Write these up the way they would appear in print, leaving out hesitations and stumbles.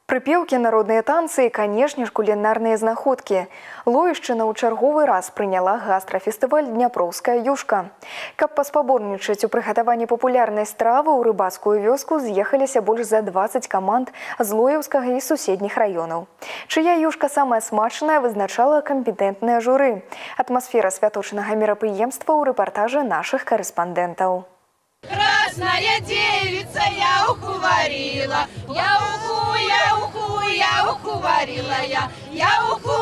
Припеўкі, народныя танцы і, канешне ж, кулінарныя знаходкі. Лоішчына ў чарговы раз прыняла гастрафестываль «Дняпроўская юшка». Каб паспаборнічаць у прыгатаванні папулярнай стравы, ў рыбацкую вёску з'ехаліся больш за 20 каманд з Лоеўскага і суседніх раёнаў. Чыя юшка самая смачная, вызначала кампетэнтнае журы. Атмасфера святочнага мерапрыемства ў рэпартажы нашых карэспандэнтаў. Красная девица, я уху варила, я уху варила, я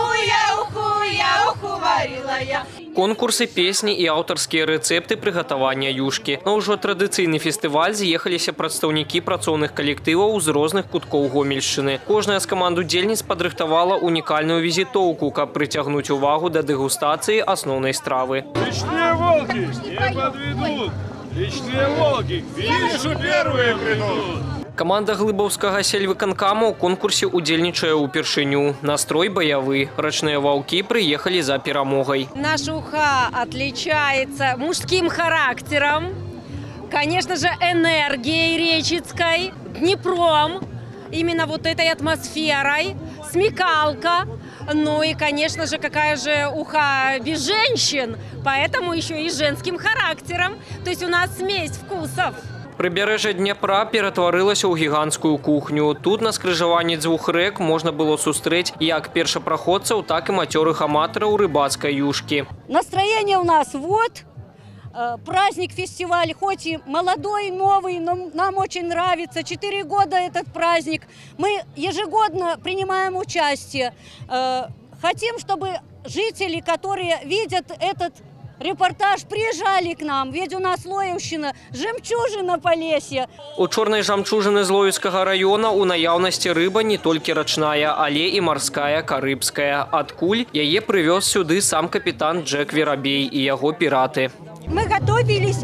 уху варила, я. Конкурсы, песні і аўтарскія рэцэпты прыгатавання юшкі. На ўжо традыцыйны фестываль з'ехаліся прадстаўнікі працоўных калектываў з розных куткоў Гомельшчыны. Кожная з каманд удзельніц падрыхтавала унікальную візітоўку, каб прыцягнуць увагу да дэгустацыі асноўнай стравы. Личные волки не подведут. Личные волки к финишу первые придут. Каманда глыбаўскага сельвыканкама ў конкурсе удзельнічае ўпершыню. Настрой баявы. Рачныя ваўкі приехали за перамогай. Наша уха отличается мужским характером, конечно же, энергией речицкой, Днепром, именно вот этой атмосферой, смекалка. Ну и, конечно же, какая же уха без женщин, поэтому еще и женским характером. То есть у нас смесь вкусов. Прыбярэжжа Дняпра ператварылася ў гіганцкую кухню. Тут на скрыжаванні дзвюх рэк можна было сустрэць як першапраходцаў, так і мацёрых аматараў рыбацкай юшкі. Настроение у нас вот. Праздник, фестиваль, хоть и молодой, новый, но нам очень нравится. 4 года этот праздник. Мы ежегодно принимаем участие. Хотим, чтобы жители, которые видят этот репортаж, приезжали к нам, ведь у нас Лоеўшчына, жемчужина Полесья. У чорнай жамчужыны з Лоеўскага раёна у наяўнасці рыба не толькі рачная, але і марская, карыбская. Адкуль яе прывёз сюды сам капітан Джек Верабей і яго піраты. Мы готовились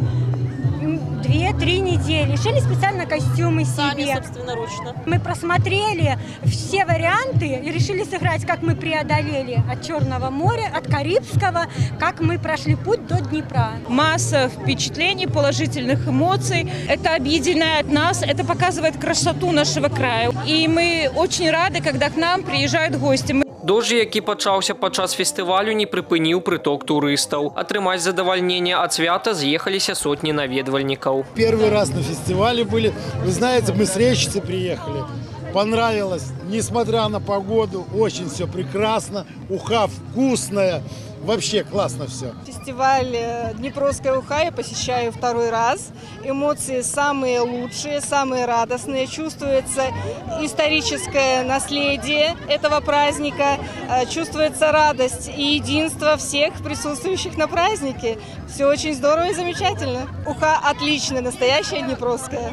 2-3 недели, шили специально костюмы себе. Сами, собственноручно. Мы просмотрели все варианты и решили сыграть, как мы преодолели от Черного моря, от Карибского, как мы прошли путь до Днепра. Масса впечатлений, положительных эмоций. Это объединяет нас, это показывает красоту нашего края. И мы очень рады, когда к нам приезжают гости. Дождж, які пачаўся падчас фестывалю, не прыпыніў прыток турыстаў. Атрымаць задавальненне ад свята з'ехаліся сотні наведвальнікаў. Первый раз на фестивале были. Вы знаете, мы с речицы приехали. Понравилось, несмотря на погоду, очень все прекрасно. Уха вкусная. Вообще классно все. Фестиваль «Днепровская уха» я посещаю второй раз. Эмоции самые лучшие, самые радостные. Чувствуется историческое наследие этого праздника. Чувствуется радость и единство всех присутствующих на празднике. Все очень здорово и замечательно. Уха отличная, настоящая днепровская.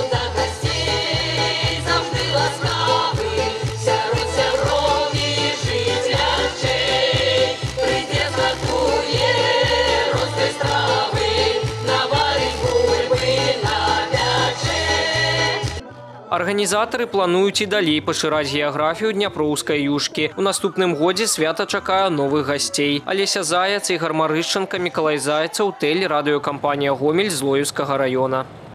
Арганізатары плануюць і далей пашыраць геаграфію дняпроўскай юшкі. У наступным годзе свята чакае новых гасцей. Алеся Заяц, Ігар Марышчанка, Мікалай Зайцаў, Тель, радыёкампанія «Гомель» з Лоеўскага раёна.